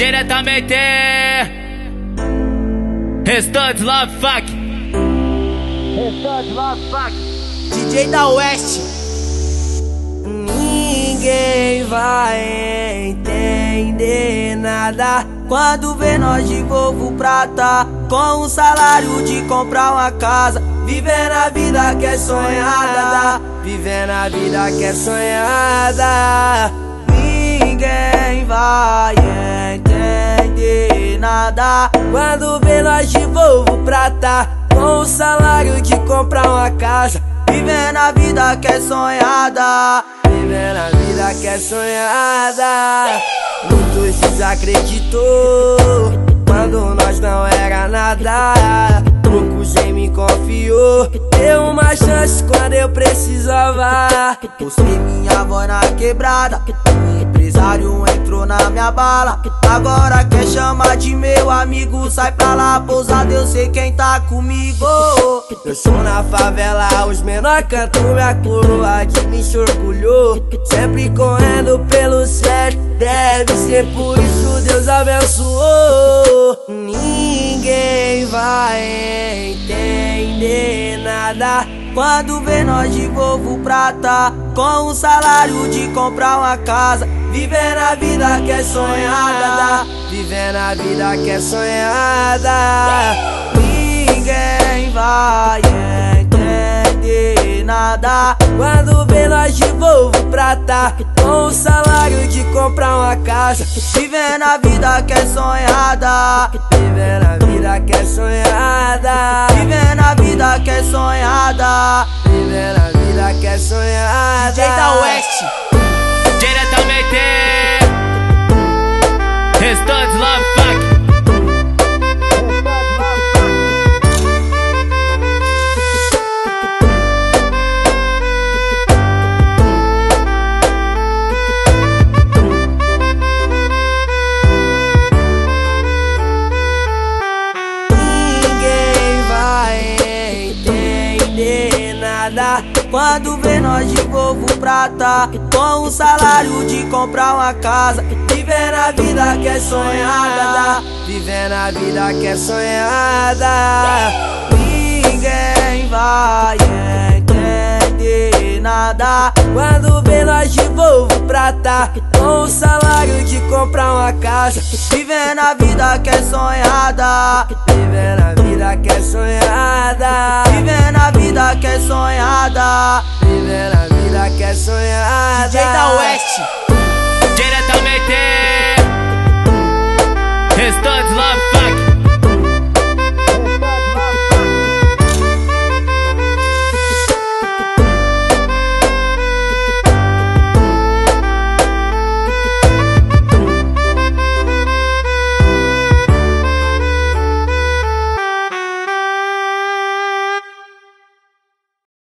diretamente Restante Love Fuck, DJ da Oeste. Ninguém vai entender nada quando vê nós de Volvo Prata, com o salário de comprar uma casa, vivendo a vida que é sonhada, vivendo a vida que é sonhada. Ninguém vai entender nada quando vê nós de Volvo Prata, com o salário de comprar uma casa, vivendo a vida que é sonhada, vivendo a vida que é sonhada. Muitos desacreditou quando nós não era nada. Poucos em me confiou, deu uma chance quando eu precisava. Mostrei minha voz na quebrada, o empresário entrou na minha bala. Agora quer chamar de meu amigo, sai pra lá, pousada, eu sei quem tá comigo. Eu sou na favela, os menor cantam minha coroa, de mim se orgulhou. Sempre correndo pelo certo, deve ser por isso Deus abençoou. Ninguém vai entender nada quando vê nós de Volvo Prata, com o salário de comprar uma casa, vivendo a vida que é sonhada, vivendo a vida que é sonhada. Ninguém vai entender nada quando vê nós de Volvo Prata, com o salário de comprar uma casa, vivendo a vida que é sonhada, vivendo a vida que é sonhada, vivendo a vida que é sonhada, vivendo a vida que é sonhada. DJ da Oeste, diretamente Restante Love Fuck. quando vê nós de Volvo Prata, com o salário de comprar uma casa, vivendo a vida que é sonhada, vivendo a vida que é sonhada. Ninguém vai entender nada quando vê nós de Volvo Prata, com o salário de comprar uma casa, vivendo a vida que é sonhada, vivendo a vida que é sonhada, vivendo a vida que é sonhada, vivendo a vida que é sonhada. DJ da Oeste.